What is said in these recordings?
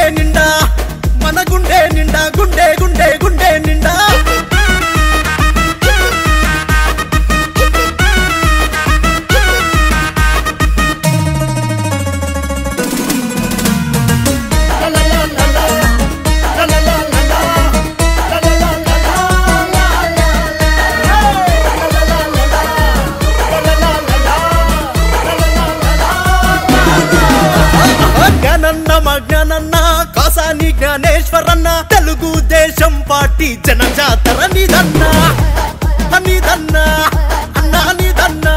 నిండా మన గుండె నిండా గుండె గుండె గుండె నిండా జ్ఞానన్న కాసాని జ్ఞానేశ్వరన్న తెలుగు దేశం పార్టీ జనజాతర నిదన్నా నిదన్నా అన్నా నిదన్నా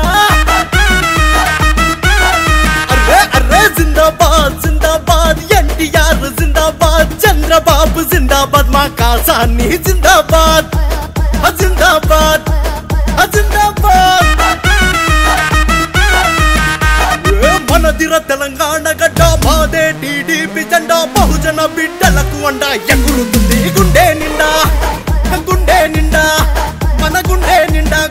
అర్రే అర్రే జిందాబాద్ జిందాబాద్ ఎన్టీఆర్ జిందాబాద్ చంద్రబాబు జిందాబాద్ మా కాసాని జిందాబాద్ జిందాబాద్ జిందాబాద్ మనదిర తెలంగాణ గడ్డ మాదే టీడీపీ జెండా బహుజన బిడ్డలకు అండ ఎగురుతుంది గుండె నిండా గుండె నిండా మన గుండె నిండా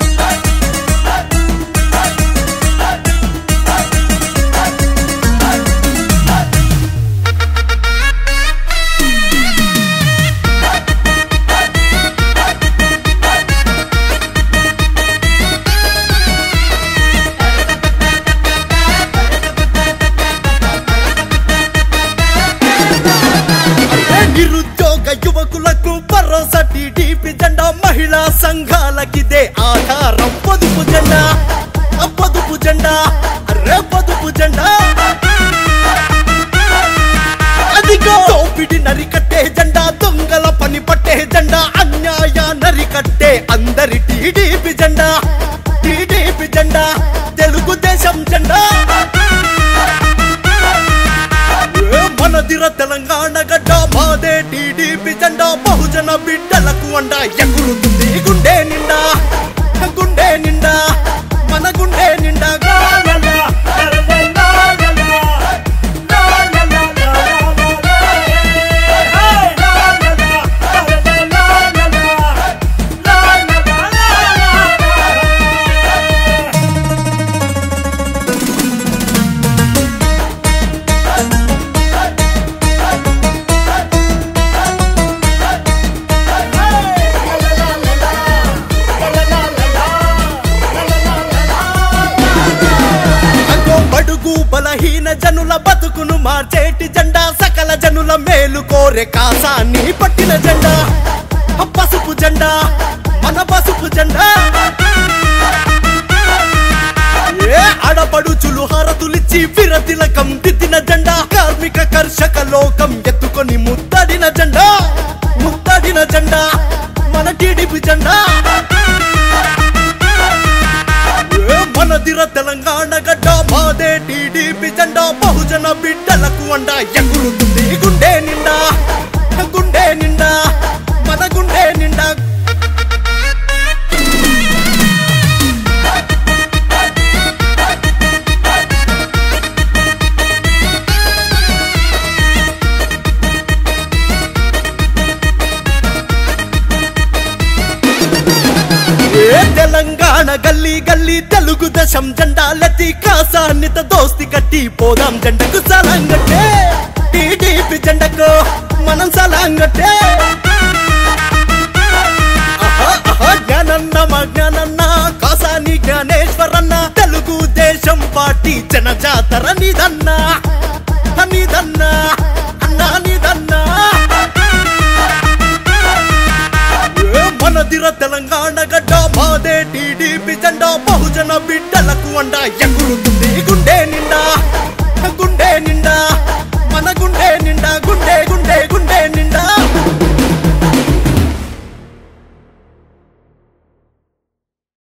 నిరుద్యోగ యువకులకు భరోసా టీడీపీ జెండా మహిళా సంఘాలకిదే ఆధారం పొదుపు జెండా పొదుపు జెండా అరే పొదుపు జెండా అదిగో దోపిడి నరికట్టే జెండా దొంగల పని పట్టే జెండా అన్యాయ నరికట్టే అందరి టీడీపీ జెండా టీడీపీ జెండా తెలుగుదేశం జెండా మనదిర తెలంగాణ గడ్డ మాదే టీడీపీ జెండా బహుజన బిడ్డలకు అండ ఎగురుతుంది గుండె నిండా గుండె నిండా మన గుండె నిండా బలహీన జనుల బతుకును మార్చేటి జెండా సకల జనుల మేలు కోరే కాసాన్ని పట్టిన జెండా పసుపు జెండా మన పసుపు జెండా ఆడపడుచులు హారతులిచ్చి విరతిలకం దిద్దిన జెండా కార్మిక కర్షక లోకం ఎత్తుకొని ముద్దడిన జెండా ముద్దడిన జెండా మన టీడీపీ జెండా మనదిర తెలంగాణ గడ్డ మాదే టీడీపీ జెండా బహుజన బిడ్డలకు అండ ఎగురుతుంది గుండె నిండా గుండె నిండా మన గుండె నిండా తెలంగాణ గల్లీ గల్లీ తెలుగుదేశం జెండాలెత్తి కాసానిత దోస్తి కట్టి పోదాం జెండకు సలాంగట్టే టీడీపీ జెండకు మనం సలాంగట్టే జ్ఞానన్న మా జ్ఞానన్న కాసాని జ్ఞానేశ్వరన్న తెలుగు దేశం పార్టీ జనజాతర నిదన్నా నిదన్నా అన్నా నిదన్నా మనదిర తెలంగాణ గడ్డ మాదే టీడీపీ జెండా బహుజన బిడ్డలకు అండ ఎగురుతుంది గుండె నిండా గుండె నిండా